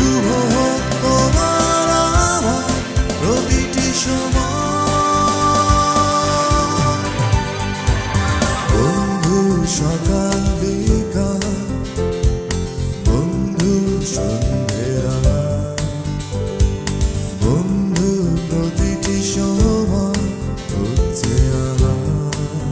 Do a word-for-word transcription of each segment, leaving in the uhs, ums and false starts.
শুভ হোক তোমার আমার প্রতিটি সময়। বন্ধু সকাল বিকাল, বন্ধু সন্ধ্যেরা, বন্ধু প্রতিটি সময় হচ্ছে আমার।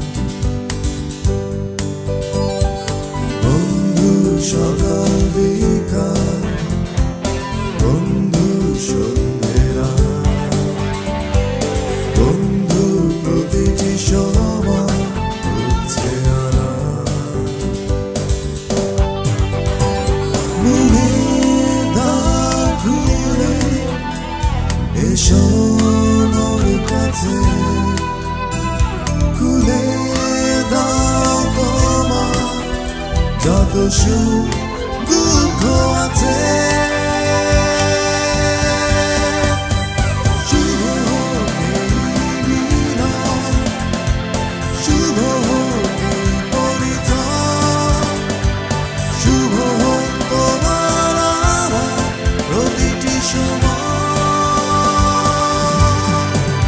বন্ধু সকাল বিকাল, বন্ধু সন্ধ্যেরা, বন্ধু প্রতিটি সময় হচ্ছে আমার। মনের দ্বার খুলে এসো মোর কাছে, খুলে দাও তোমার যত সুখ দুঃখ আছে। শুভ হোক এই মিলন, শুভ হোক এই পরিচয়, শুভ হোক তোমার আমার প্রতিটি সময়।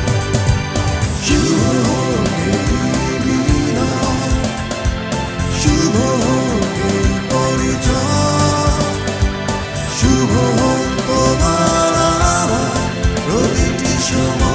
শুভ হোক এই মিলন, শুভ হোক এই পরিচয়, শুভ হোক তোমার আমার প্রতিটি সময়।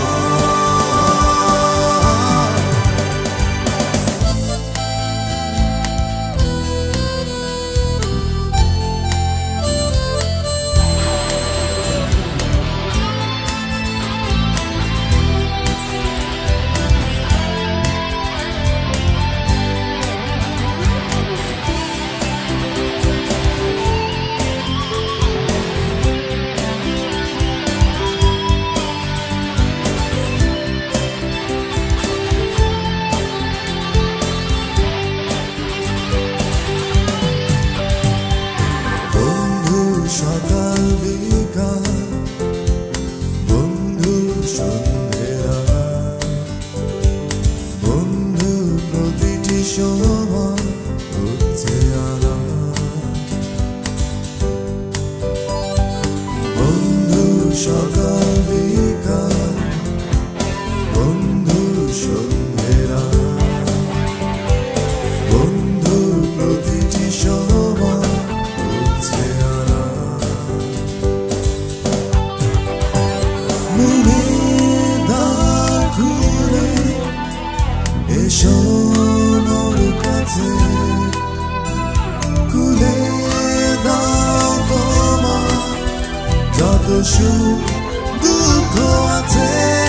বন্ধু সকাল বিকাল, বন্ধু সন্ধ্যেরা, বন্ধু প্রতিটি সময় হচ্ছে আমার। বন্ধু সকাল বিকাল, বন্ধু সন্ধ্যেরা, বন্ধু প্রতিটি সময় হচ্ছে আমার। মনের দ্বার খুলে এসো মোর কাছে, খুলে দাও তোমার যত সুখ দুঃখ আছে।